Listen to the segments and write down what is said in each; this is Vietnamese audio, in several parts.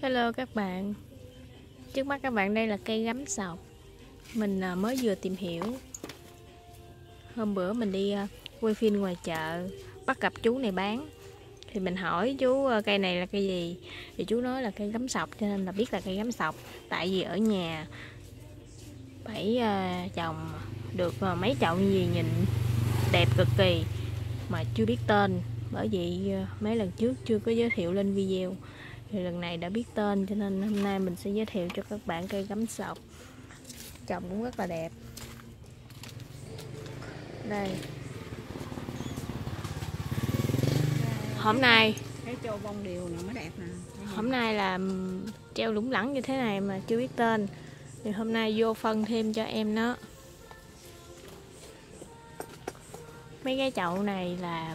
Hello các bạn, trước mắt các bạn đây là cây gắm sọc. Mình mới vừa tìm hiểu. Hôm bữa mình đi quay phim ngoài chợ, bắt gặp chú này bán. Thì mình hỏi chú cây này là cây gì. Thì chú nói là cây gắm sọc, cho nên là biết là cây gắm sọc. Tại vì ở nhà bảy trồng được mấy chậu như gì nhìn đẹp cực kỳ mà chưa biết tên. Bởi vậy mấy lần trước chưa có giới thiệu lên video. Thì lần này đã biết tên, cho nên hôm nay mình sẽ giới thiệu cho các bạn cây gắm sọc. Trồng cũng rất là đẹp. Đây. Hôm nay cái châu bông điều nó mới đẹp nè. Hôm nay là treo lủng lẳng như thế này mà chưa biết tên. Thì hôm nay vô phân thêm cho em nó. Mấy cái chậu này là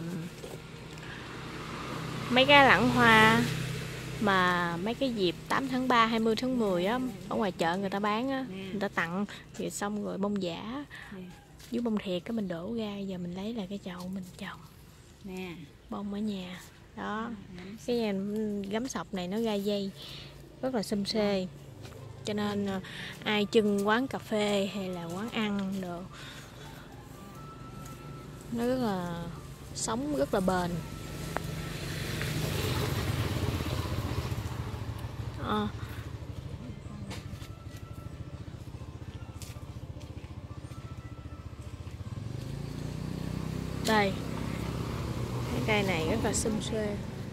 mấy cái lẵng hoa mà mấy cái dịp 8 tháng 3, 20 tháng 10 á, ở ngoài chợ người ta bán á, người ta tặng thì xong rồi bông giả với bông thiệt cái mình đổ ra, giờ mình lấy là cái chậu mình trồng nè, bông ở nhà đó. Cái nhà gắm sọc này nó ra dây rất là xum xê, cho nên ai trưng quán cà phê hay là quán ăn đồ nó rất là sống, rất là bền. Đây, cái cây này rất là xum xuê.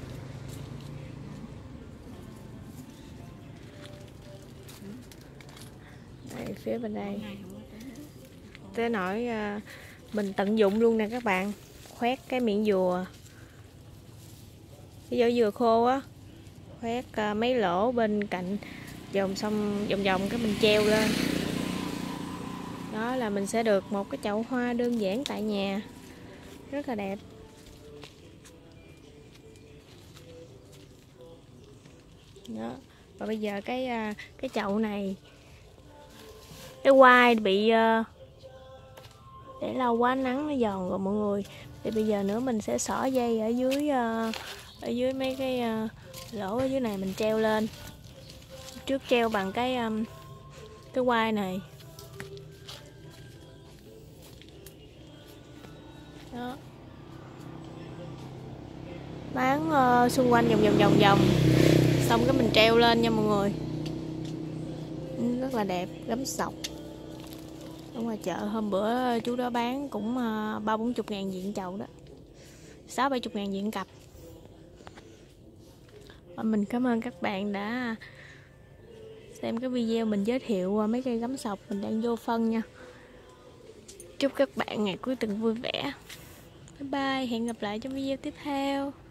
Đây, phía bên đây tới nỗi mình tận dụng luôn nè các bạn, khoét cái miệng dùa, cái vỏ dừa khô á, khoét mấy lỗ bên cạnh vòng, xong vòng vòng cái mình treo lên. Đó là mình sẽ được một cái chậu hoa đơn giản tại nhà, rất là đẹp. Đó. Và bây giờ cái chậu này, cái quai bị để lâu quá nắng nó giòn rồi mọi người. Thì bây giờ nữa mình sẽ xỏ dây ở dưới mấy cái lỗ ở dưới này mình treo lên. Trước treo bằng cái quai này. Đó. Bán xung quanh vòng xong cái mình treo lên nha mọi người. Rất là đẹp, gắm sọc. Ở ngoài chợ hôm bữa chú đó bán cũng 30-40 ngàn diện chậu đó, 60-70 ngàn diện cặp. Và mình cảm ơn các bạn đã xem cái video mình giới thiệu mấy cây gắm sọc mình đang vô phân nha. Chúc các bạn ngày cuối tuần vui vẻ. Bye bye, hẹn gặp lại trong video tiếp theo.